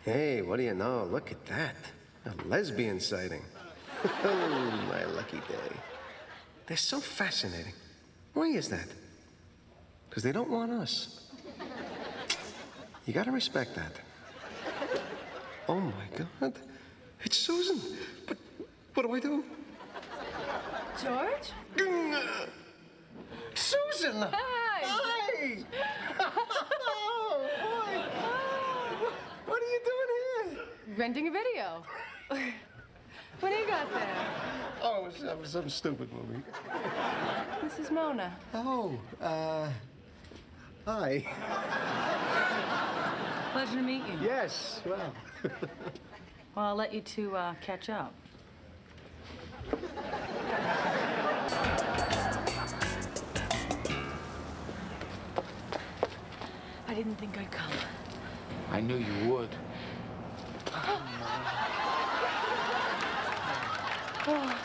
Hey, what do you know? Look at that. A lesbian sighting. Oh, my lucky day. They're so fascinating. Why is that? Because they don't want us. You gotta respect that. Oh, my God. It's Susan. But what do I do? George? Susan! Hi! Hi! Oh, boy. What are you doing here? Renting a video. What do you got there? Oh, it was some stupid movie. This is Mona. Oh, hi. Pleasure to meet you. Yes, well. Well, I'll let you two catch up. I didn't think I'd come. I knew you would. Oh.